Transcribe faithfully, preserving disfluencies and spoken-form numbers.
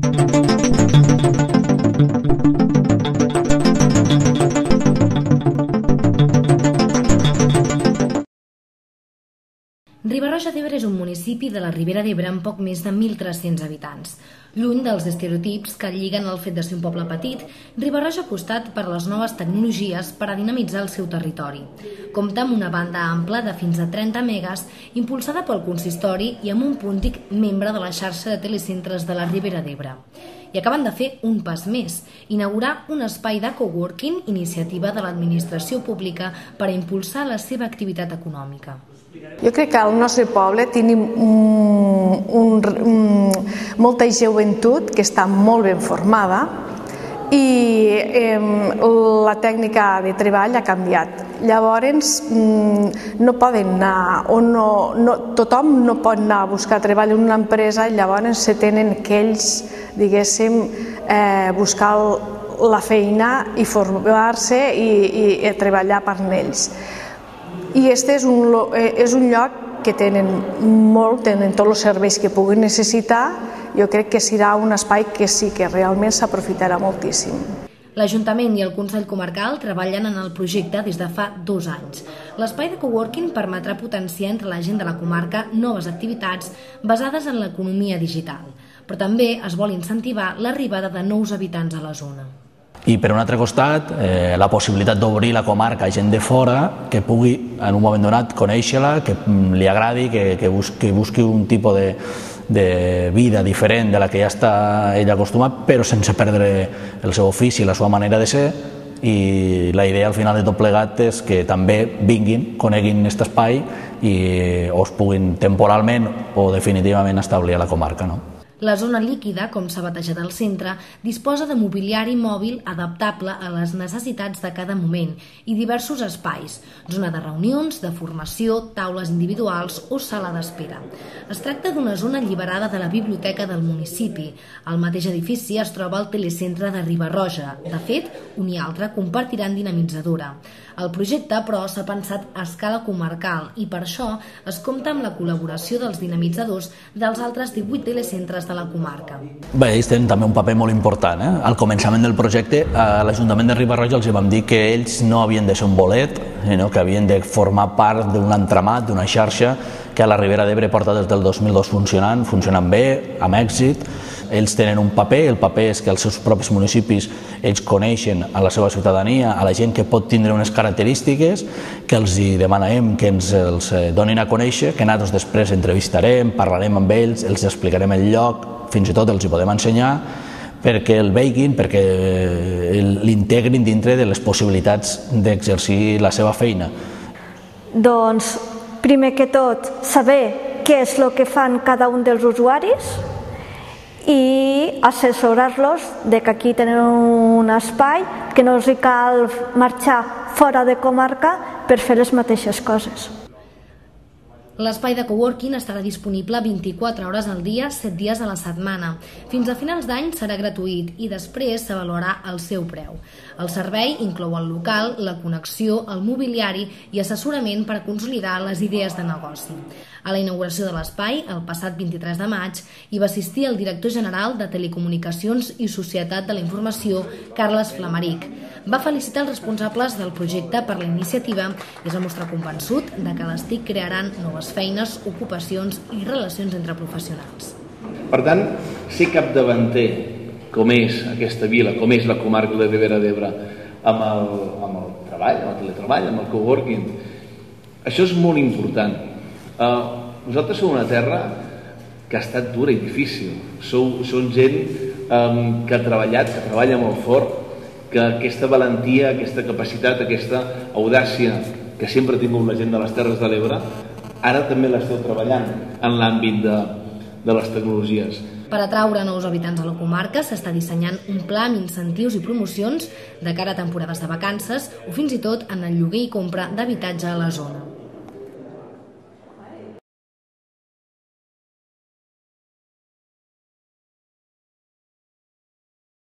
Riba-roja d'Ebre és un municipi de la Ribera d'Ebre amb poc més de mil tres-cents habitants. Lluny dels estereotips que lliguen el fet de ser un poble petit, Riba-roja ha apostat per les noves tecnologies per a dinamitzar el seu territori. Compta amb una banda ampla de fins a trenta megas, impulsada pel consistori i amb un puntic membre de la xarxa de telecentres de la Ribera d'Ebre. I acaben de fer un pas més, inaugurar un espai de coworking, iniciativa de l'administració pública per a impulsar la seva activitat econòmica. Jo crec que al nostre poble tenim un, un, un, molta joventut que està molt ben formada i eh, la tècnica de treball ha canviat. Llavors no poden anar, o no, no, tothom no pot anar a buscar treball en una empresa i llavors se tenen que ells, diguéssim, eh, buscar la feina i formar-se i, i, i treballar per ells. I este és un, és un lloc que tenen molt, tenen tots els serveis que puguin necessitar. Jo crec que serà un espai que sí que realment s'aprofitarà moltíssim. L'Ajuntament i el Consell Comarcal treballen en el projecte des de fa dos anys. L'espai de coworking permetrà potenciar entre la gent de la comarca noves activitats basades en l'economia digital, però també es vol incentivar l'arribada de nous habitants a la zona. I per un altre costat, eh, la possibilitat d'obrir la comarca a gent de fora que pugui en un moment donat conèixer-la, que li agradi, que, que, busqui, que busqui un tipus de, de vida diferent de la que ja està ell acostumat, però sense perdre el seu ofici, la seva manera de ser. I la idea al final de tot plegat és que també vinguin, coneguin aquest espai i o es puguin temporalment o definitivament establir a la comarca, no? La zona líquida, com s'ha batejat al centre, disposa de mobiliari mòbil adaptable a les necessitats de cada moment i diversos espais, zona de reunions, de formació, taules individuals o sala d'espera. Es tracta d'una zona alliberada de la biblioteca del municipi. Al mateix edifici es troba el telecentre de Riba-roja. De fet, un i altre compartiran dinamitzadora. El projecte, però, s'ha pensat a escala comarcal i per això es compta amb la col·laboració dels dinamitzadors dels altres divuit telecentres de la comarca. Bé, ells tenen també un paper molt important. Eh? Al començament del projecte, a l'Ajuntament de Riba-roja els vam dir que ells no havien de ser un bolet, sinó que havien de formar part d'un entramat, d'una xarxa que a la Ribera d'Ebre porta des del dos mil dos funcionant, funcionant bé, amb èxit. Ells tenen un paper, el paper és que els seus propis municipis ells coneixen a la seva ciutadania, a la gent que pot tindre unes característiques, que els demanem que ens els donin a conèixer, que nosaltres després entrevistarem, parlarem amb ells, els explicarem el lloc, fins i tot els hi podem ensenyar, perquè el vegin, perquè l'integrin dintre de les possibilitats d'exercir la seva feina. Doncs, primer que tot, saber què és el que fan cada un dels usuaris i assessorar-los de que aquí tenen un espai, que no els cal marxar fora de comarca per fer les mateixes coses. L'espai de coworking estarà disponible vint-i-quatre hores al dia, set dies a la setmana. Fins a finals d'any serà gratuït i després s'avaluarà el seu preu. El servei inclou el local, la connexió, el mobiliari i assessorament per consolidar les idees de negoci. A la inauguració de l'espai, el passat vint-i-tres de maig, hi va assistir el director general de Telecomunicacions i Societat de la Informació, Carles Flamaric. Va felicitar els responsables del projecte per la iniciativa i es va mostrar convençut de que les TIC crearan noves feines, ocupacions i relacions entre professionals. Per tant, ser capdavanter, com és aquesta vila, com és la comarca de Ribera d'Ebre, amb el, amb el treball, amb el teletreball, amb el coworking, això és molt important. Uh, nosaltres som una terra que ha estat dura i difícil. Sou, som gent um, que ha treballat, que treballa molt fort, que aquesta valentia, aquesta capacitat, aquesta audàcia que sempre ha tingut la gent de les Terres de l'Ebre, ara també l'esteu treballant en l'àmbit de, de les tecnologies. Per atraure nous habitants a la comarca s'està dissenyant un pla amb incentius i promocions de cara a temporades de vacances o fins i tot en el lloguer i compra d'habitatge a la zona.